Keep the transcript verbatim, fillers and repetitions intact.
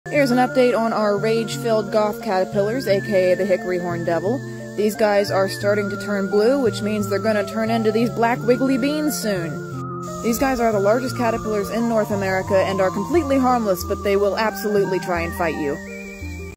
Here's an update on our rage-filled goth caterpillars, aka the hickory horn devil. These guys are starting to turn blue, which means they're gonna turn into these black wiggly beans soon. These guys are the largest caterpillars in North America and are completely harmless, but they will absolutely try and fight you.